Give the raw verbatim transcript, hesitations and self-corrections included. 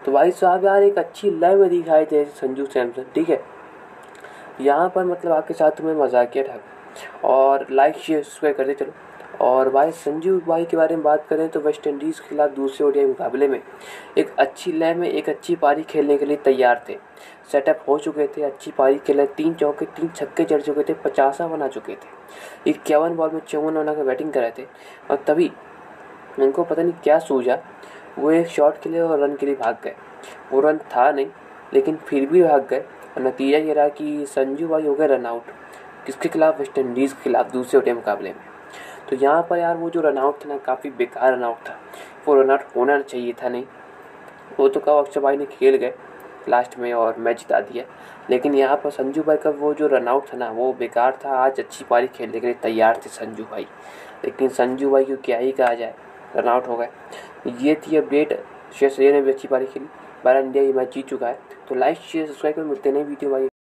तो भाई साहब यार एक अच्छी लय में दिखाई दे संजू सैमसन, ठीक है। यहाँ पर मतलब आपके साथ में मजाकिया था और लाइक शेयर सब्सक्राइब करते चलो। और भाई संजू भाई के बारे में बात करें तो वेस्ट इंडीज़ के खिलाफ दूसरे ओडीआई मुकाबले में एक अच्छी लय में एक अच्छी पारी खेलने के लिए तैयार थे। सेटअप हो चुके थे, अच्छी पारी खेले, तीन चौके तीन छक्के जड़ चुके थे, पचासा बना चुके थे, इक्यावन बॉल में चौवन बना कर बैटिंग कर रहे थे। और तभी उनको पता नहीं क्या सूझा, वो एक शॉट के लिए और रन के लिए भाग गए। वो रन था नहीं लेकिन फिर भी भाग गए और नतीजा ये रहा कि संजू भाई हो गए रन आउट। किसके खिलाफ? वेस्ट इंडीज़ के खिलाफ दूसरे ओडीआई मुकाबले में। तो यहाँ पर यार वो जो रन आउट था ना, काफ़ी बेकार रन आउट था। वो रन आउट होना चाहिए था नहीं। वो तो कब अक्षर भाई ने खेल गए लास्ट में और मैच जिता दिया, लेकिन यहाँ पर संजू भाई का वो जो रन आउट था ना वो बेकार था। आज अच्छी पारी खेलने के लिए तैयार थे संजू भाई, लेकिन संजू भाई को क्या ही कहा जाए, रन आउट हो गए। ये थी अपडेट। श्रेयस अय्यर ने भी अच्छी पारी खेली, बारह इंडिया ये मैच जीत चुका है। तो लाइक शेयर सब्सक्राइब कर, मिलते नहीं वीडियो भाई।